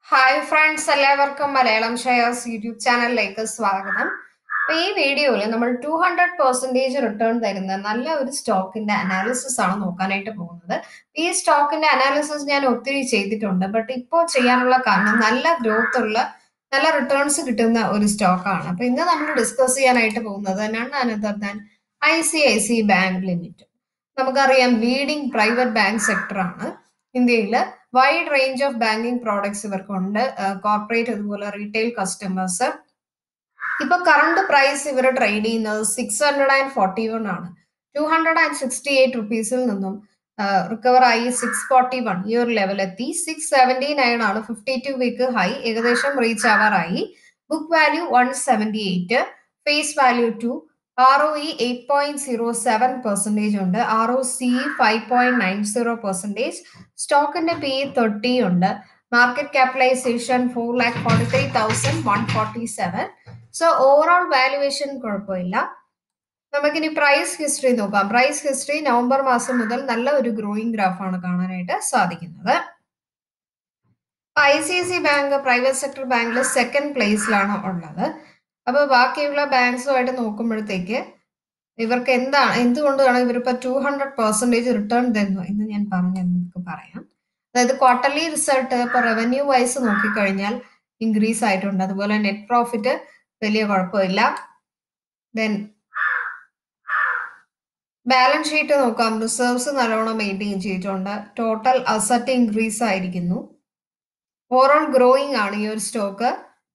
Hi friends, എല്ലാവർക്കും Malayalam shares YouTube ചാനലിലേക്ക് സ്വാഗതം. അപ്പൊ ഈ വീഡിയോയിൽ നമ്മൾ 200% റിട്ടേൺ തരുന്ന നല്ല ഒരു സ്റ്റോക്കിന്റെ അനാലിസിസ് ആണ് നോക്കാനായിട്ട് പോകുന്നത്. ഈ സ്റ്റോക്കിന്റെ അനാലിസിസ് ഞാൻ ഒത്തിരി ചെയ്തിട്ടുണ്ട്, ബട്ട് ഇപ്പോൾ ചെയ്യാനുള്ള കാരണം നല്ല ഗ്രോത്ത് ഉള്ള നല്ല റിട്ടേൺസ് കിട്ടുന്ന ഒരു സ്റ്റോക്കാണ്. അപ്പൊ ഇന്ന് നമ്മൾ ഡിസ്കസ് ചെയ്യാനായിട്ട് പോകുന്നത് ICICI ബാങ്ക് ലിമിറ്റഡ്. നമുക്കറിയാം, ലീഡിംഗ് പ്രൈവറ്റ് ബാങ്ക് സെക്ടർ ആണ് ഇന്ത്യയിൽ. Wide range of banking products ഇവർക്കുണ്ട്, കോർപ്പറേറ്റ് അതുപോലെ റീറ്റെയിൽ കസ്റ്റമേഴ്സ്. ഇപ്പൊ കറണ്ട് പ്രൈസ് ഇവർ ട്രേഡ് ചെയ്യുന്നത് 641 ആണ്. 268 നിന്നും റിക്കവർ ആയി 641 ഈ ഒരു ലെവൽ എത്തി. 679 ആണ് 52 വീക്ക് ഹൈ, ഏകദേശം റീച്ച് ആവാറായി. Book value 178, face value 2, ROE 8.07% ഉണ്ട്, ROC 5.90%. സ്റ്റോക്കിന്റെ PE 30 ഉണ്ട്. Market capitalisation 4,43,147. So overall valuation കുഴപ്പമില്ല. നമുക്കിനി പ്രൈസ് ഹിസ്റ്ററി നോക്കാം. പ്രൈസ് ഹിസ്റ്ററി നവംബർ മാസം മുതൽ നല്ല ഒരു ഗ്രോയിങ് ഗ്രാഫാണ് കാണാനായിട്ട് സാധിക്കുന്നത്. ICICI ബാങ്ക് പ്രൈവറ്റ് സെക്ടർ ബാങ്കിൽ സെക്കൻഡ് പ്ലേസിലാണ് ഉള്ളത്. അപ്പൊ ബാക്കിയുള്ള ബാങ്ക്സുമായിട്ട് നോക്കുമ്പോഴത്തേക്ക് ഇവർക്ക് എന്തുകൊണ്ടാണ് ഇവരിപ്പോ 200% റിട്ടേൺ തരുന്നു എന്ന് ഞാൻ നിങ്ങൾക്ക് പറയാം. അതായത് ക്വാർട്ടർലി റിസൾട്ട് ഇപ്പൊ റവന്യൂ വൈസ് നോക്കിക്കഴിഞ്ഞാൽ ഇൻക്രീസ് ആയിട്ടുണ്ട്. അതുപോലെ നെറ്റ് പ്രോഫിറ്റ് വലിയ കുഴപ്പമില്ല. ദെൻ ബാലൻസ് ഷീറ്റ് നോക്കാം. റിസർവ്സ് നല്ലോണം മെയിൻറ്റെയിൻ ചെയ്തിട്ടുണ്ട്. ടോട്ടൽ അസറ്റ് ഇൻക്രീസ് ആയിരിക്കുന്നു. ഓവറോൾ ഗ്രോയിങ് ആണ് ഈ ഒരു സ്റ്റോക്ക്.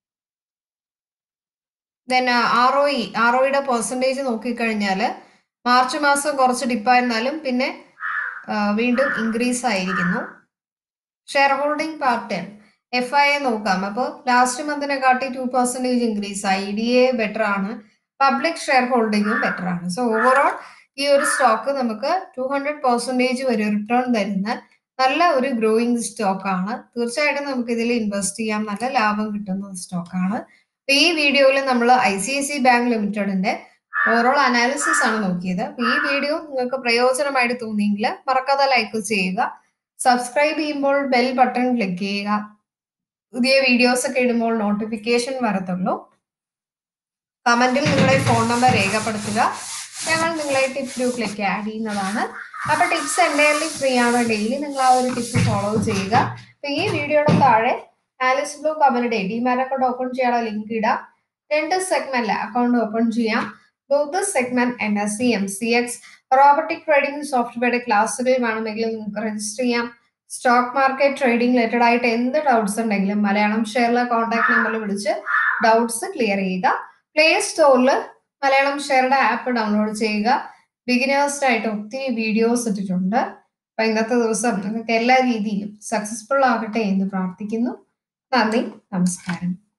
ദെൻ ROEയുടെ പെർസെൻറ്റേജ് നോക്കിക്കഴിഞ്ഞാൽ മാർച്ച് മാസം കുറച്ച് ഡിപ്പായിരുന്നാലും പിന്നെ വീണ്ടും ഇൻക്രീസ് ആയിരിക്കുന്നു. ഷെയർ ഹോൾഡിംഗ് പാറ്റേൺ FIA നോക്കാം. അപ്പോൾ ലാസ്റ്റ് മന്തിനെ കാട്ടി 2% ഇൻക്രീസ് ആയി. DA ബെറ്റർ ആണ്, പബ്ലിക് ഷെയർ ഹോൾഡിംഗും ബെറ്റർ ആണ്. സോ ഓവറോൾ ഈ ഒരു സ്റ്റോക്ക് നമുക്ക് 200% വരെ റിട്ടേൺ തരുന്ന നല്ല ഒരു ഗ്രോയിങ് സ്റ്റോക്കാണ്. തീർച്ചയായിട്ടും നമുക്ക് ഇതിൽ ഇൻവെസ്റ്റ് ചെയ്യാം, നല്ല ലാഭം കിട്ടുന്ന സ്റ്റോക്കാണ്. ഈ വീഡിയോയിൽ നമ്മൾ ICICI ബാങ്ക് ലിമിറ്റഡിന്റെ ഓവറോൾ അനാലിസിസ് ആണ് നോക്കിയത്. ഈ വീഡിയോ നിങ്ങൾക്ക് പ്രയോജനമായിട്ട് തോന്നിയെങ്കിൽ മറക്കാതെ ലൈക്ക് ചെയ്യുക. സബ്സ്ക്രൈബ് ചെയ്യുമ്പോൾ ബെൽ ബട്ടൺ ക്ലിക്ക് ചെയ്യുക. പുതിയ വീഡിയോസ് ഒക്കെ ഇടുമ്പോൾ നോട്ടിഫിക്കേഷൻ വരത്തുള്ളൂ. കമന്റിൽ നിങ്ങളുടെ ഫോൺ നമ്പർ രേഖപ്പെടുത്തുക. ഞങ്ങൾ നിങ്ങളെ ടിപ്പ് ഗ്രൂപ്പിലേക്ക് ആഡ് ചെയ്യുന്നതാണ്. അപ്പൊ ടിപ്സ് എൻ്റയർലി ഫ്രീ ആണ്. ഡെയിലി നിങ്ങൾ ആ ഒരു ടിപ്പ് ഫോളോ ചെയ്യുക. അപ്പൊ ഈ വീഡിയോയുടെ താഴെ ആലിസ് ബ്ലൂ കമ്പനിയുടെ ഡിമാറ്റ് അക്കൗണ്ട് ഓപ്പൺ ചെയ്യാനുള്ള ലിങ്ക് ഇടാം. 2 സെഗ്മെന്റിൽ അക്കൗണ്ട് ഓപ്പൺ ചെയ്യാം. Both segment NSE MCX robotic trading സോഫ്റ്റ്വെയറുടെ ക്ലാസ്സുകൾ വേണമെങ്കിൽ നിങ്ങൾക്ക് രജിസ്റ്റർ ചെയ്യാം. സ്റ്റോക്ക് മാർക്കറ്റ് ട്രേഡിംഗ് റിലേറ്റഡ് ആയിട്ട് എന്ത് ഡൗട്ട്സ് ഉണ്ടെങ്കിലും മലയാളം ഷെയറിലെ കോൺടാക്ട് നമ്പറിൽ വിളിച്ച് ഡൗട്ട്സ് ക്ലിയർ ചെയ്യുക. പ്ലേ സ്റ്റോറിൽ മലയാളം ഷെയറുടെ ആപ്പ് ഡൗൺലോഡ് ചെയ്യുക. ബിഗിനേഴ്സിനായിട്ട് ഒത്തിരി വീഡിയോസ് ഇട്ടിട്ടുണ്ട്. അപ്പൊ ഇന്നത്തെ ദിവസം നിങ്ങൾക്ക് എല്ലാ രീതിയിലും സക്സസ്ഫുൾ ആകട്ടെ എന്ന് പ്രാർത്ഥിക്കുന്നു. നന്ദി, നമസ്കാരം.